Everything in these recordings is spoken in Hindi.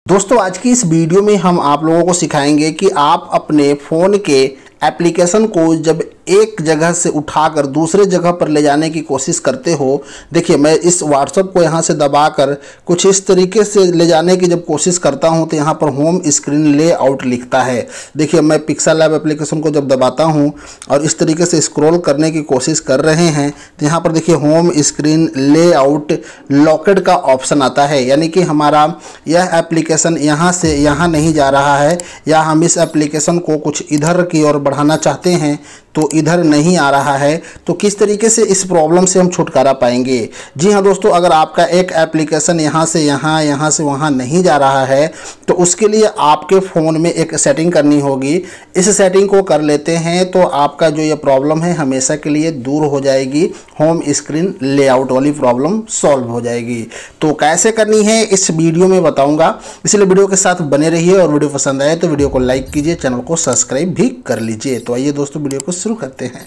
दोस्तों आज की इस वीडियो में हम आप लोगों को सिखाएंगे कि आप अपने फ़ोन के एप्लीकेशन को जब एक जगह से उठाकर दूसरे जगह पर ले जाने की कोशिश करते हो। देखिए मैं इस व्हाट्सएप को यहाँ से दबाकर कुछ इस तरीके से ले जाने की जब कोशिश करता हूँ तो यहाँ पर होम स्क्रीन लेआउट लिखता है। देखिए मैं पिक्सल लैब एप्लीकेशन को जब दबाता हूँ और इस तरीके से स्क्रॉल करने की कोशिश कर रहे हैं तो यहाँ पर देखिए होम स्क्रीन लेआउट लॉकेड का ऑप्शन आता है, यानी कि हमारा यह एप्लीकेशन यहाँ से यहाँ नहीं जा रहा है या हम इस एप्लीकेशन को कुछ इधर की ओर बढ़ाना चाहते हैं तो इधर नहीं आ रहा है। तो किस तरीके से इस प्रॉब्लम से हम छुटकारा पाएंगे? जी हाँ दोस्तों, अगर आपका एक एप्लीकेशन यहाँ से यहाँ, यहाँ से वहाँ नहीं जा रहा है तो उसके लिए आपके फ़ोन में एक सेटिंग करनी होगी। इस सेटिंग को कर लेते हैं तो आपका जो ये प्रॉब्लम है हमेशा के लिए दूर हो जाएगी। होम स्क्रीन लेआउट वाली प्रॉब्लम सॉल्व हो जाएगी। तो कैसे करनी है इस वीडियो में बताऊँगा, इसलिए वीडियो के साथ बने रहिए और वीडियो पसंद आए तो वीडियो को लाइक कीजिए, चैनल को सब्सक्राइब भी कर लीजिए। तो आइए दोस्तों वीडियो को शुरू करते हैं।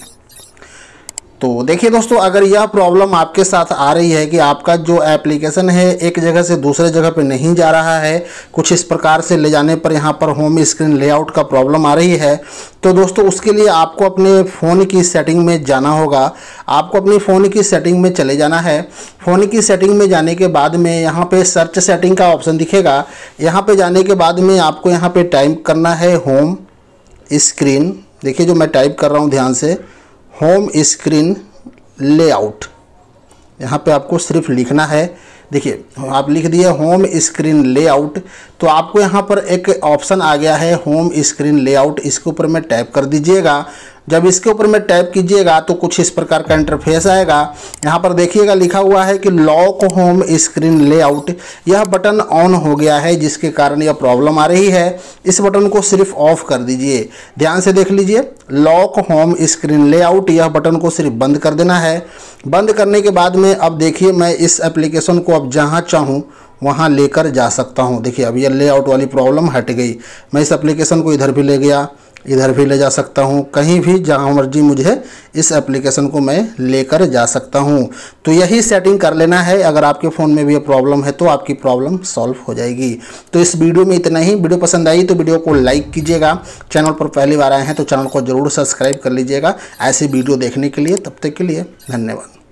तो देखिए दोस्तों, अगर यह प्रॉब्लम आपके साथ आ रही है कि आपका जो एप्लीकेशन है एक जगह से दूसरे जगह पे नहीं जा रहा है, कुछ इस प्रकार से ले जाने पर यहाँ पर होम स्क्रीन लेआउट का प्रॉब्लम आ रही है, तो दोस्तों उसके लिए आपको अपने फ़ोन की सेटिंग में जाना होगा। आपको अपनी फ़ोन की सेटिंग में चले जाना है। फ़ोन की सेटिंग में जाने के बाद में यहाँ पे सर्च सेटिंग का ऑप्शन दिखेगा। यहाँ पे जाने के बाद में आपको यहाँ पे टाइप करना है होम स्क्रीन। देखिए जो मैं टाइप कर रहा हूँ ध्यान से, होम स्क्रीन लेआउट, यहाँ पे आपको सिर्फ लिखना है। देखिए आप लिख दिए होम स्क्रीन लेआउट, तो आपको यहाँ पर एक ऑप्शन आ गया है होम स्क्रीन लेआउट। इसके ऊपर में टैप कर दीजिएगा। जब इसके ऊपर में टैप कीजिएगा तो कुछ इस प्रकार का इंटरफेस आएगा। यहाँ पर देखिएगा लिखा हुआ है कि लॉक होम स्क्रीन लेआउट। यह बटन ऑन हो गया है जिसके कारण यह प्रॉब्लम आ रही है। इस बटन को सिर्फ ऑफ कर दीजिए। ध्यान से देख लीजिए, लॉक होम स्क्रीन लेआउट, यह बटन को सिर्फ बंद कर देना है। बंद करने के बाद में अब देखिए मैं इस एप्लीकेशन को अब जहाँ चाहूँ वहाँ लेकर जा सकता हूँ। देखिए अब यह लेआउट वाली प्रॉब्लम हट गई। मैं इस एप्लीकेशन को इधर भी ले गया, इधर भी ले जा सकता हूँ, कहीं भी जहाँ मर्जी मुझे इस एप्लीकेशन को मैं लेकर जा सकता हूँ। तो यही सेटिंग कर लेना है। अगर आपके फ़ोन में भी ये प्रॉब्लम है तो आपकी प्रॉब्लम सॉल्व हो जाएगी। तो इस वीडियो में इतना ही। वीडियो पसंद आई तो वीडियो को लाइक कीजिएगा। चैनल पर पहली बार आए हैं तो चैनल को ज़रूर सब्सक्राइब कर लीजिएगा ऐसी वीडियो देखने के लिए। तब तक के लिए धन्यवाद।